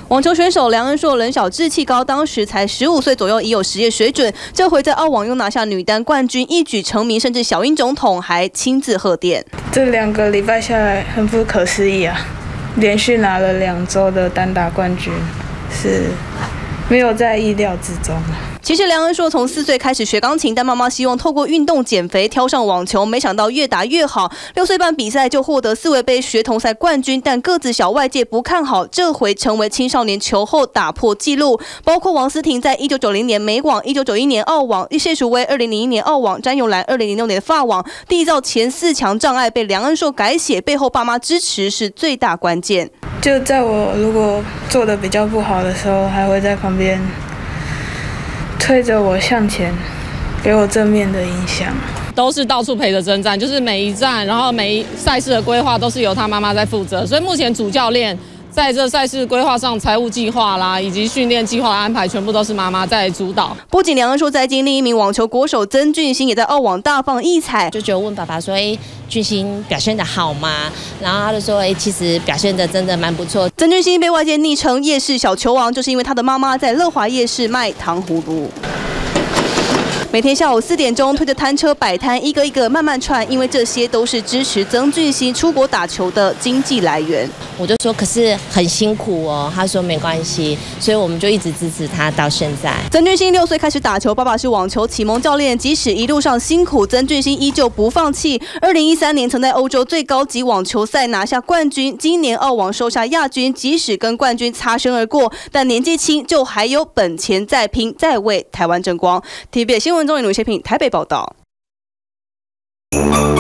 网球选手梁恩硕人小志气高，当时才15岁左右，已有职业水准。这回在澳网又拿下女单冠军，一举成名，甚至小英总统还亲自贺电。 这2个礼拜下来很不可思议啊！连续拿了2周的单打冠军，是没有在意料之中。 其实梁恩硕从4岁开始学钢琴，但妈妈希望透过运动减肥，挑上网球，没想到越打越好。6岁半比赛就获得4位杯学童赛冠军，但个子小，外界不看好。这回成为青少年球后打破纪录，包括王思婷在1990年美网、1991年澳网、谢淑薇2001年澳网、詹永兰2006年法网，缔造前4强障碍被梁恩硕改写，背后爸妈支持是最大关键。 就在我如果做的比较不好的时候，还会在旁边推着我向前，给我正面的影响。 都是到处陪着征战，就是每一站，然后每一赛事的规划都是由他妈妈在负责，所以目前主教练在这赛事规划上，财务计划啦，以及训练计划的安排，全部都是妈妈在主导。 不仅梁恩硕在京，另一名网球国手曾俊欣也在澳网大放异彩。 就问爸爸说：“俊欣表现得好吗？”然后他就说：“其实表现得真的蛮不错。” 曾俊欣被外界昵称夜市小球王，就是因为他的妈妈在乐华夜市卖糖葫芦。每天下午4点钟推着摊车摆摊，一个一个慢慢串，因为这些都是支持曾俊欣出国打球的经济来源。 我就说可是很辛苦哦，他说没关系，所以我们就一直支持他到现在。 曾俊欣6岁开始打球，爸爸是网球启蒙教练，即使一路上辛苦，曾俊欣依旧不放弃。2013年曾在欧洲最高级网球赛拿下冠军，今年澳网收下亚军，即使跟冠军擦身而过，但年纪轻就还有本钱再拼，再为台湾争光。TVB 新闻中李鲁谢平台北报道。